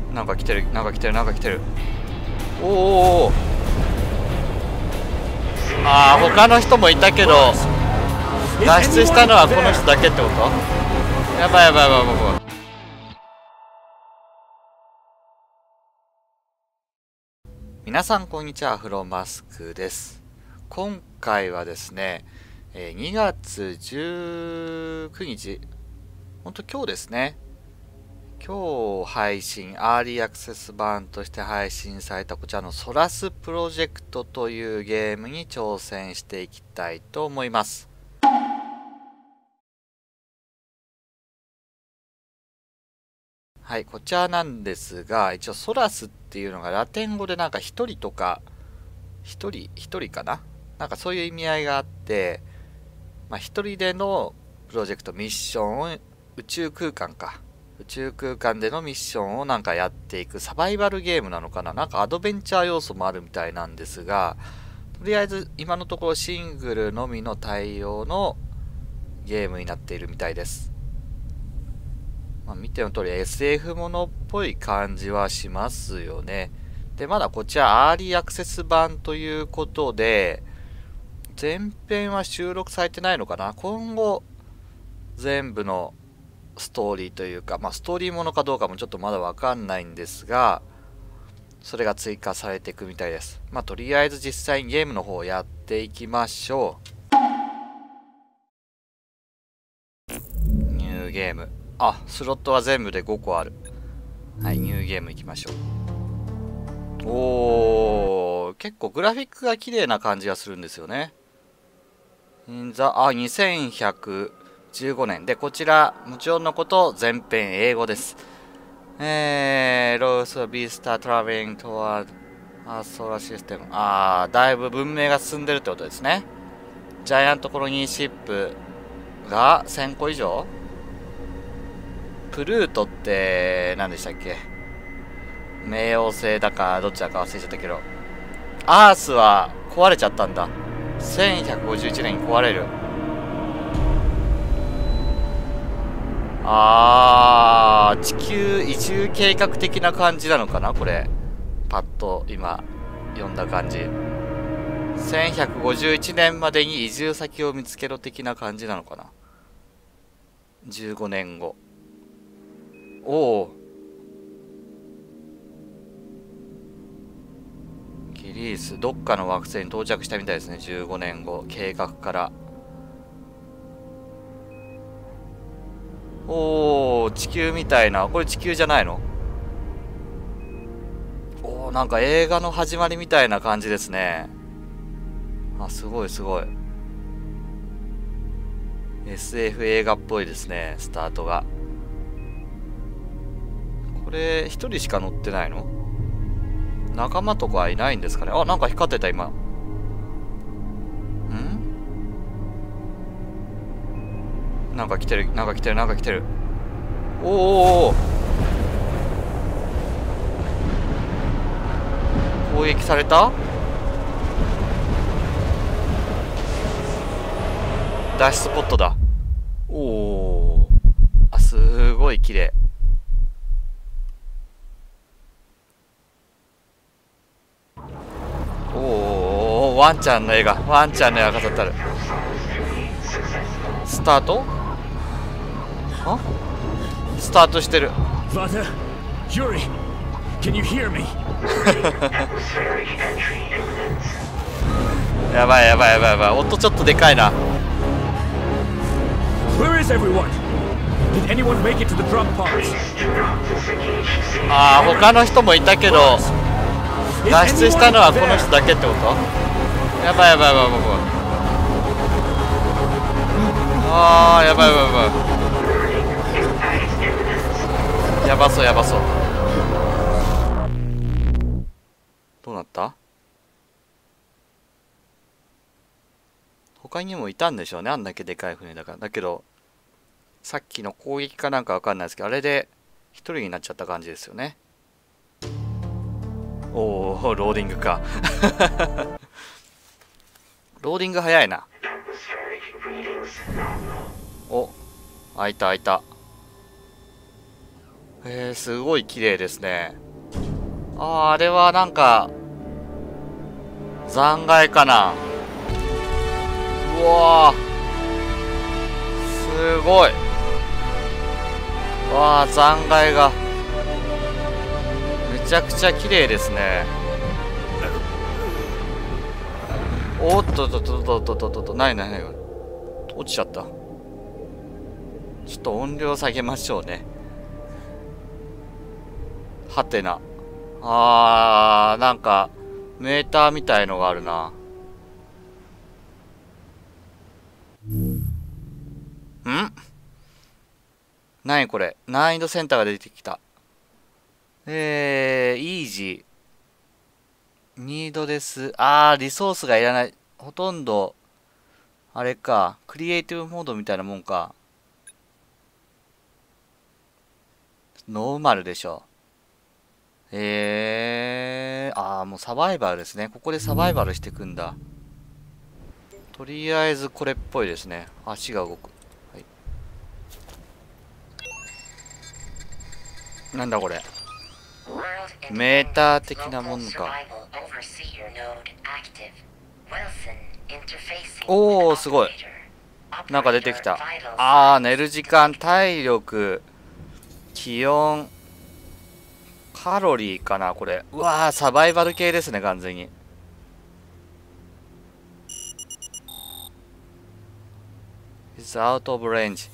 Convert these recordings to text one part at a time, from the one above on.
なんか来てる、なんか来てる、なんか来てる。おーおーおー。ああ、他の人もいたけど脱出したのはこの人だけってこと？やばいやばいやばいやばい。皆さんこんにちは、フロマスクです。今回はですね、2月19日、ほんと今日ですね。今日配信、アーリーアクセス版として配信されたこちらのソラスプロジェクトというゲームに挑戦していきたいと思います。はい、こちらなんですが、一応ソラスっていうのがラテン語でなんか一人とか、一人かな、なんかそういう意味合いがあって、まあ一人でのプロジェクト、ミッションを宇宙空間か。宇宙空間でのミッションをなんかやっていくサバイバルゲームなのかな、なんかアドベンチャー要素もあるみたいなんですが、とりあえず今のところシングルのみの対応のゲームになっているみたいです。まあ、見ての通り SF ものっぽい感じはしますよね。で、まだこちらアーリーアクセス版ということで、前編は収録されてないのかな。今後、全部のストーリーというか、まあストーリーものかどうかもちょっとまだわかんないんですが、それが追加されていくみたいです。まあとりあえず実際にゲームの方をやっていきましょう。ニューゲーム。あ、スロットは全部で5個ある。はい、ニューゲームいきましょう。おー、結構グラフィックが綺麗な感じがするんですよね。2115年。で、こちら、もちろんのこと、全編英語です。ロースビースタートラベリングトワードアーソーラーシステム。だいぶ文明が進んでるってことですね。ジャイアントコロニーシップが1000個以上。プルートって何でしたっけ？冥王星だかどっちだか忘れちゃったけど、アースは壊れちゃったんだ。1151年に壊れる。地球移住計画的な感じなのかなこれ。パッと今読んだ感じ。1151年までに移住先を見つけろ的な感じなのかな。15年後。おお。ギリース、どっかの惑星に到着したみたいですね。15年後、計画から。おー、地球みたいな。これ地球じゃないの？おー、なんか映画の始まりみたいな感じですね。あ、すごいすごい。SF 映画っぽいですね、スタートが。これ、一人しか乗ってないの？仲間とかはいないんですかね。あ、なんか光ってた今。なんか来てる、なんか来てる、なんか来てる。おーおーおー、攻撃された？脱出スポットだ。おお。あ、すごい綺麗。おお、ワンちゃんの絵が、ワンちゃんの絵が飾ってある。スタート？スタートしてる。 Vata, Yuri, can you hear me? やばいやばいやばいやばい。音ちょっとでかいな。 Where is everyone? Did anyone make it to the drop pods? 他の人もいたけど脱出したのはこの人だけってこと？やばいやばいやばいやばい。やばいやばいやばい。やばそうやばそう。どうなった？他にもいたんでしょうね、あんだけでかい船だから。だけどさっきの攻撃かなんかわかんないですけど、あれで一人になっちゃった感じですよね。おお、ローディングか。ローディング早いな。お、開いた開いた。 すごい綺麗ですね。あれはなんか、残骸かな。うわー。すごい。わあ、残骸が。めちゃくちゃ綺麗ですね。おっとっとっとっとっとっとっと、ないないない。落ちちゃった。ちょっと音量下げましょうね。はてな。なんか、メーターみたいのがあるな。何これ。難易度センターが出てきた。イージー。ニードです。リソースがいらない。ほとんど、あれか。クリエイティブモードみたいなもんか。ノーマルでしょ。もうサバイバルですね。ここでサバイバルしていくんだ。とりあえずこれっぽいですね。足が動く。はい。なんだこれ。メーター的なものか。おー、すごい。なんか出てきた。寝る時間、体力、気温、カロリーかな、これ。うわー、サバイバル系ですね、完全に。It's out of range。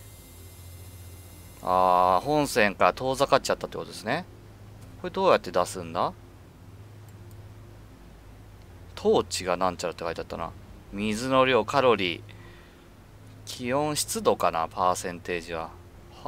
本線から遠ざかっちゃったってことですね。これどうやって出すんだ？トーチがなんちゃらって書いてあったな。水の量、カロリー、気温、湿度かな、パーセンテージは。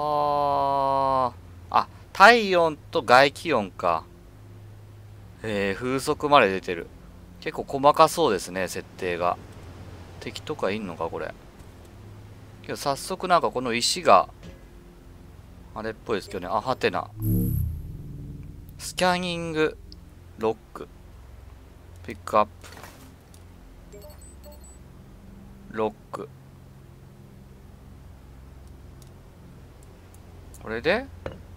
体温と外気温か。風速まで出てる。結構細かそうですね、設定が。敵とかいんのか、これ。けど早速なんかこの石が、あれっぽいですけどね。はてな。スキャニング、ロック。ピックアップ。ロック。これで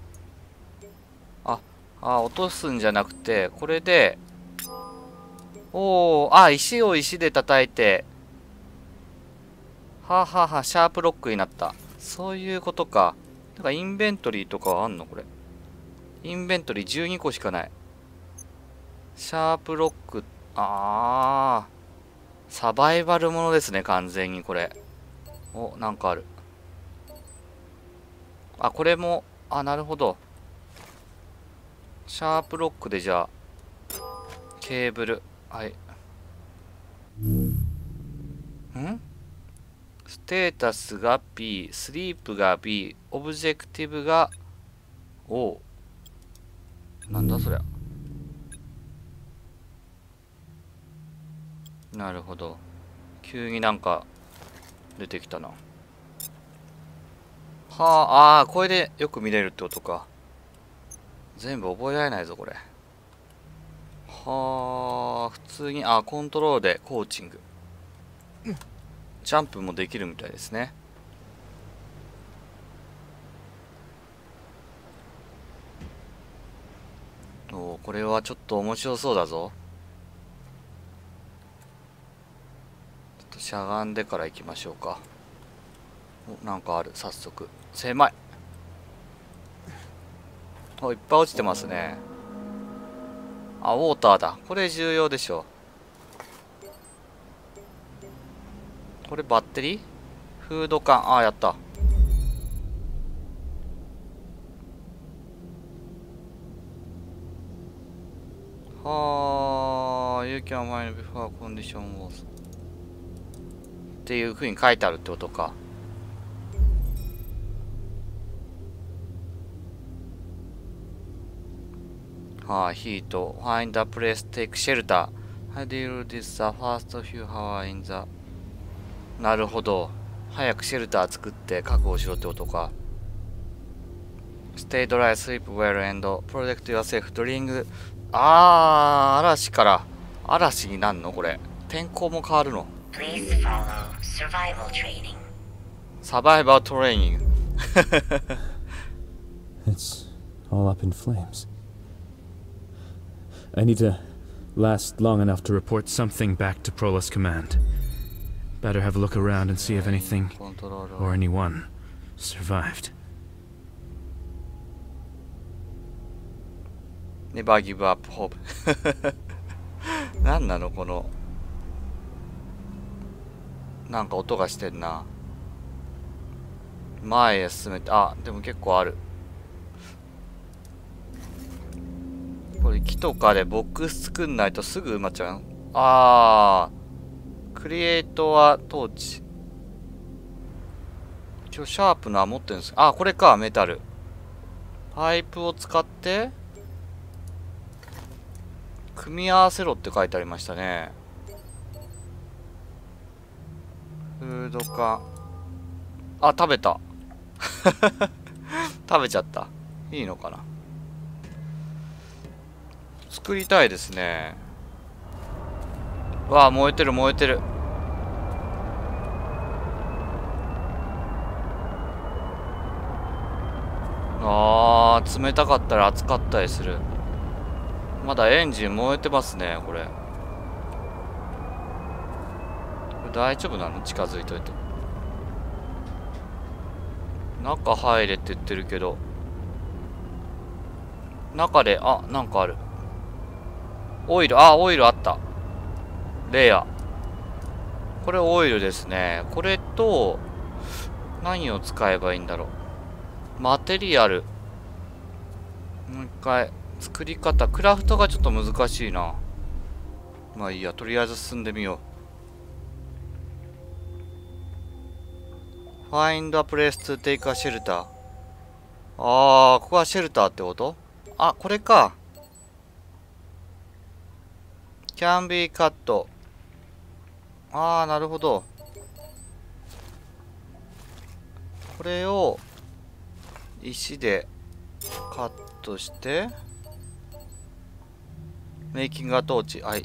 落とすんじゃなくて、これで、石を石で叩いて、シャープロックになった。そういうことか。なんかインベントリーとかはあんのこれ。インベントリー12個しかない。シャープロック、サバイバルものですね、完全にこれ。なんかある。これも、なるほど。シャープロックでじゃあ、ケーブル。はい。ステータスが B、スリープが B、オブジェクティブが O。なんだそりゃ。なるほど。急になんか出てきたな。これでよく見れるってことか。全部覚えられないぞ、これ。普通に、コントロールでコーチング。ジャンプもできるみたいですね。これはちょっと面白そうだぞ。ちょっとしゃがんでから行きましょうか。なんかある、早速。狭い。いっぱい落ちてますね。ウォーターだ。これ重要でしょ。これバッテリー？フード缶。やった。You can mine before condition was っていう風に書いてあるってことか。ヒート。Find a place, take shelter. How do you do this the first few hours in the なるほど。早くシェルター作って確保しろってことか。Stay dry, sleep well and protect yourself during 嵐から。嵐になんのこれ。天候も変わるの。サバイバルトレーニング。 It's all up in flames. I need to last long enough to report something back to Prolus Command. Better have a look around and see if anything or anyone survived. Never give up hope. 何なのこの。なんか音がしてんな。前へ進めて、あ、でも結構ある。これ木とかでボックス作んないとすぐ埋まっちゃう。あー。クリエイトはトーチ。一応シャープナー持ってるんですか。あ、これか、メタル。パイプを使って、組み合わせろって書いてありましたね。フード缶。あ、食べた。食べちゃった。いいのかな。作りたいですね。わあ、燃えてる燃えてる。あー、冷たかったり熱かったりする。まだエンジン燃えてますね、これ。大丈夫なの？近づいといて。中入れって言ってるけど。中で、あ、なんかある。オイル、あ、オイルあった。レア。これオイルですね。これと、何を使えばいいんだろう。マテリアル。もう一回。作り方。クラフトがちょっと難しいな。まあいいや。とりあえず進んでみよう。Find a place to take a shelter。あー、ここはシェルターってこと？あ、これか。Can be cut。あー、なるほど。これを石でカットしてメイキングアトーチ。はい。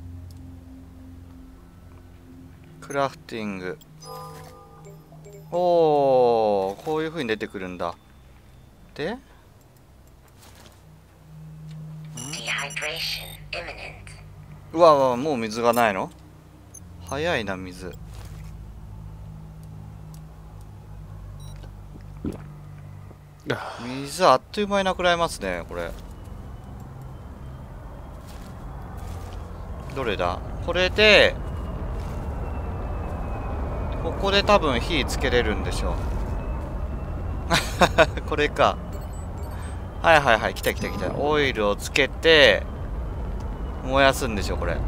クラフティング。おー、こういう風に出てくるんだ。で、うわうわ、もう水がないの？早いな、水。水あっという間になくなりますね、これ。どれだ？これで、ここで多分火つけれるんでしょう。これか。はいはいはい、来た来た来た。オイルをつけて、燃やすんでしょ、これ。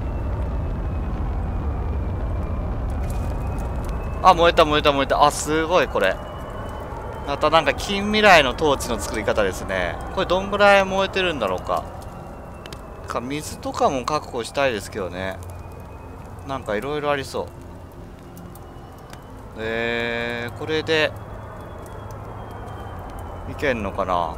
あ、燃えた燃えた燃えた。あ、すごい、これ。またなんか近未来のトーチの作り方ですね。これどんぐらい燃えてるんだろうか。水とかも確保したいですけどね。なんかいろいろありそう。これでいけんのかな。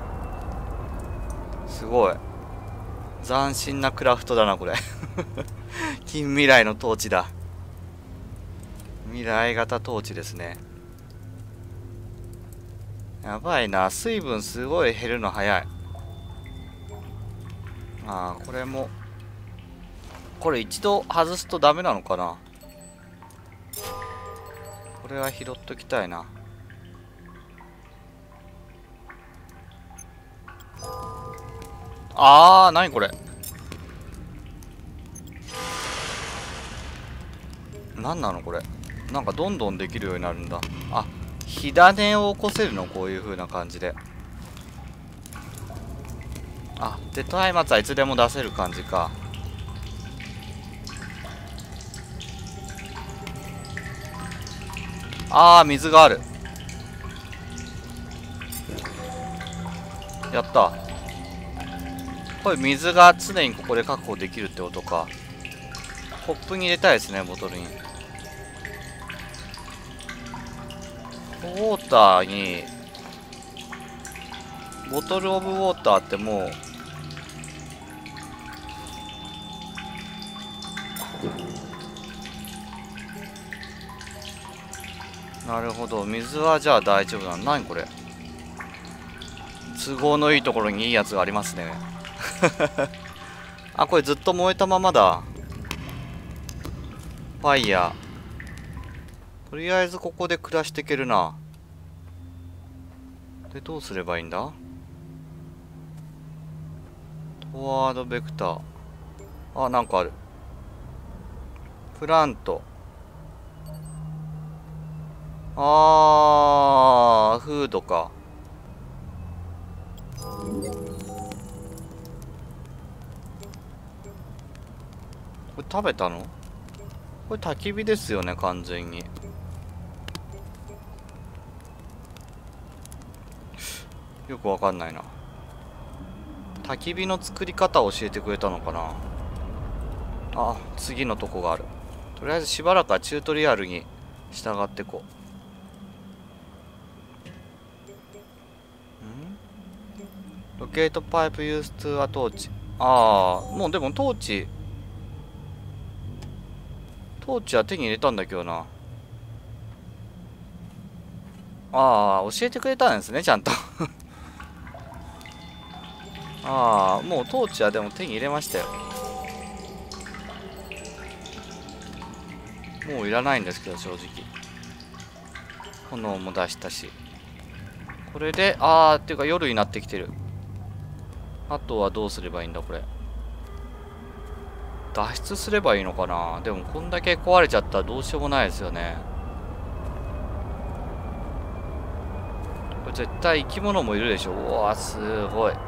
すごい斬新なクラフトだな、これ。近未来のトーチだ。未来型トーチですね。やばいな、水分すごい減るの早い。ああ、これもこれ一度外すとダメなのかな。これは拾っときたいな。ああ、なにこれ。なんなのこれ。なんかどんどんできるようになるんだ。あ、火種を起こせるの、こういう風な感じで。あ、で松明はいつでも出せる感じか。ああ、水がある。やった。これ水が常にここで確保できるってことか。コップに入れたいですね、ボトルに。ウォーターにボトルオブウォーターってもう、なるほど、水はじゃあ大丈夫なの。何これ、 都合のいいところにいいやつがありますね。あ、これずっと燃えたままだ。ファイヤー。とりあえずここで暮らしていけるな。で、どうすればいいんだ？フォワードベクター。あ、なんかある。プラント。あー、フードか。これ食べたの？これ焚き火ですよね、完全に。よくわかんないな。焚き火の作り方を教えてくれたのかな。あ、次のとこがある。とりあえずしばらくはチュートリアルに従ってこう。ロケートパイプユーストゥアトーチ。ああ、もうでもトーチは手に入れたんだけどな。ああ、教えてくれたんですね、ちゃんと。ああ、もうトーチはでも手に入れましたよ。もういらないんですけど、正直。炎も出したし。これで、あー、っていうか夜になってきてる。あとはどうすればいいんだ、これ。脱出すればいいのかな。でもこんだけ壊れちゃったらどうしようもないですよね。これ絶対生き物もいるでしょ。うわー、すごい。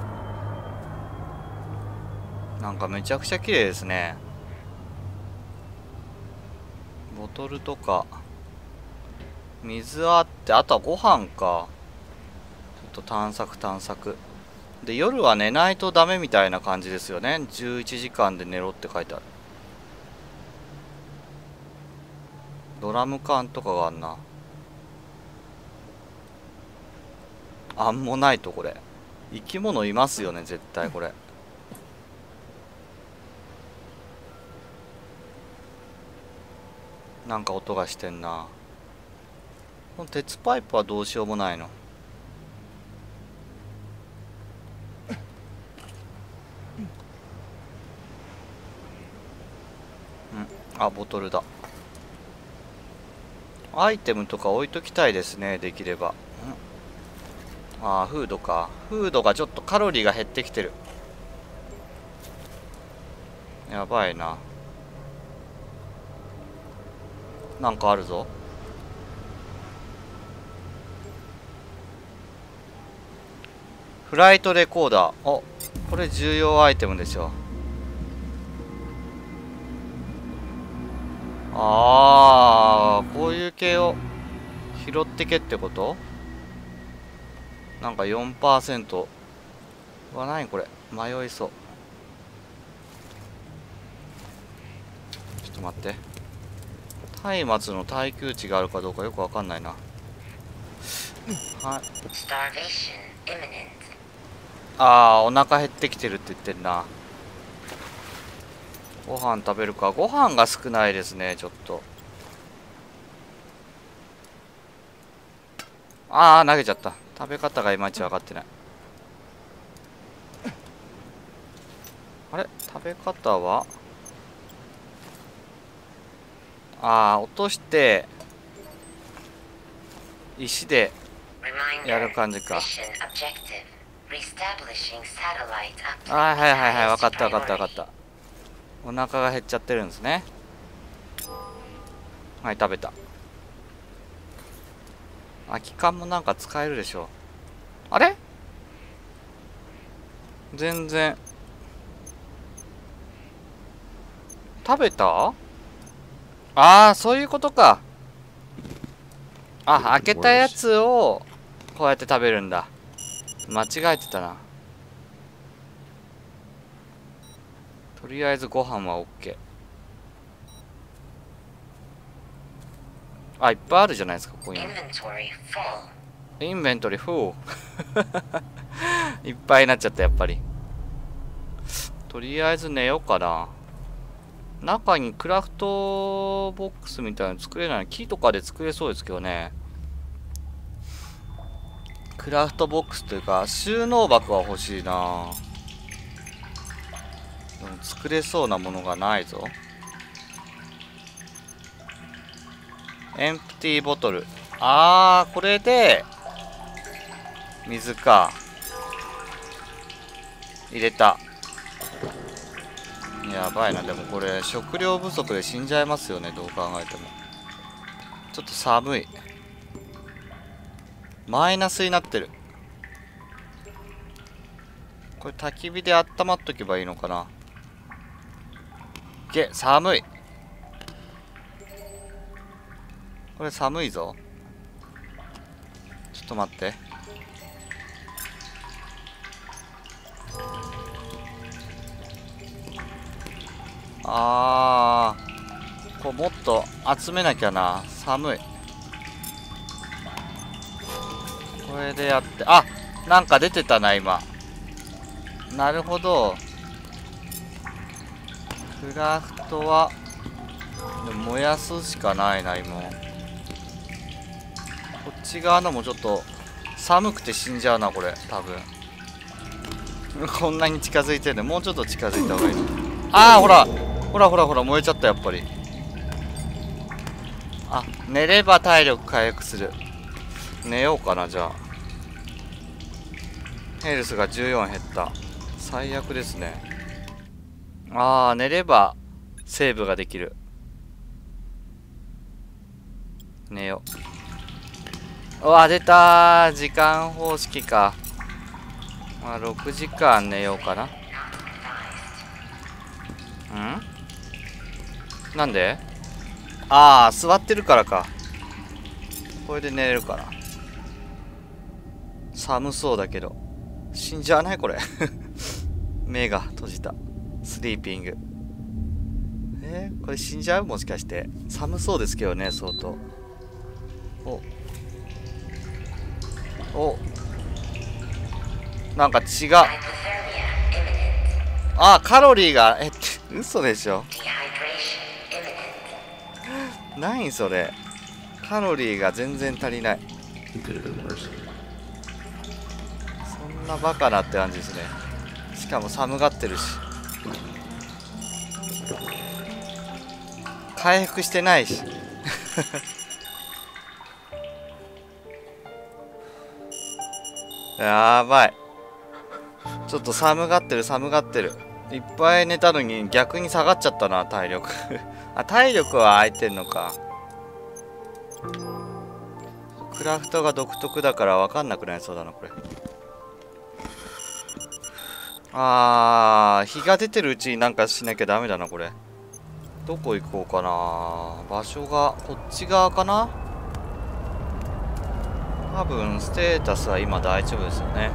なんかめちゃくちゃ綺麗ですね。ボトルとか水あって、あとはご飯か。ちょっと探索で、夜は寝ないとダメみたいな感じですよね。11時間で寝ろって書いてある。ドラム缶とかがあんな。アンモナイト、これ生き物いますよね、絶対。これなんか音がしてんな。この鉄パイプはどうしようもないの。あ、ボトルだ。アイテムとか置いときたいですね、できれば。ああ、フードか。フードがちょっとカロリーが減ってきてる。やばいな。なんかあるぞ。フライトレコーダー。お、これ重要アイテムでしょ。ああ、こういう系を拾ってけってこと？なんか 4%。うわ、何これ。迷いそう。ちょっと待って。松明の耐久値があるかどうかよくわかんないな。はい。ああ、お腹減ってきてるって言ってんな。ご飯食べるか。ご飯が少ないですね、ちょっと。ああ、投げちゃった。食べ方がいまいち分かってない。あれ、食べ方は、ああ、落として石でやる感じか。ああ、はいはいはい、分かった分かった分かった。お腹が減っちゃってるんですね。はい、食べた。空き缶もなんか使えるでしょ。あれ、全然食べた。ああ、そういうことか。あ、開けたやつをこうやって食べるんだ。間違えてたな。とりあえずご飯は OK。あ、いっぱいあるじゃないですか、ここに。インベントリーフル。いっぱいになっちゃった、やっぱり。とりあえず寝ようかな。中にクラフトボックスみたいなの作れない。木とかで作れそうですけどね。 クラフトボックスというか収納箱は欲しいな。でも作れそうなものがないぞ。エンプティーボトル。あー、これで水か。入れた。やばいな。でもこれ食料不足で死んじゃいますよね、どう考えても。ちょっと寒い。マイナスになってる。これ焚き火で温まっとけばいいのかな。寒い。これ寒いぞ。ちょっと待って。こうもっと集めなきゃな。寒い。これでやって、あ、なんか出てたな今。なるほど。クラフトはでも燃やすしかないな今。こっち側のもちょっと寒くて死んじゃうなこれ多分。こんなに近づいてるんで、もうちょっと近づいた方がいい。ああ、ほらほらほらほら、燃えちゃったやっぱり。あ、寝れば体力回復する。寝ようかなじゃあ。ヘルスが14減った。最悪ですね。ああ、寝ればセーブができる。寝よう。うわ、出たー。時間方式か。まあ、6時間寝ようかな。なんで？ああ、座ってるからか。これで寝れるから。寒そうだけど。死んじゃわないこれ。目が閉じた。スリーピング。これ死んじゃう？もしかして。寒そうですけどね、相当。お。なんか違う。あ、カロリーが、嘘でしょ。何それ。カロリーが全然足りない。そんなバカなって感じですね。しかも寒がってるし。回復してないし。やばい。ちょっと寒がってる寒がってる。いっぱい寝たのに逆に下がっちゃったな、体力。あ、体力は空いてんのか。クラフトが独特だから分かんなくなりそうだなこれ。日が出てるうちになんかしなきゃダメだなこれ。どこ行こうかな。場所がこっち側かな。多分ステータスは今大丈夫ですよね。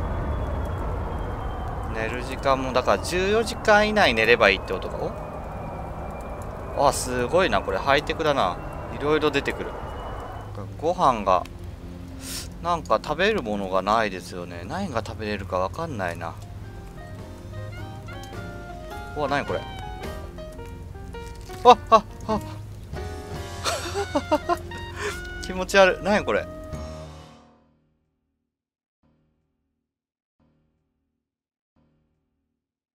寝る時間もだから14時間以内寝ればいいってことか。あ、すごいなこれ。ハイテクだな。いろいろ出てくる。ご飯がなんか食べるものがないですよね。何が食べれるかわかんないな。うわ、何これ。気持ち悪い。何これ。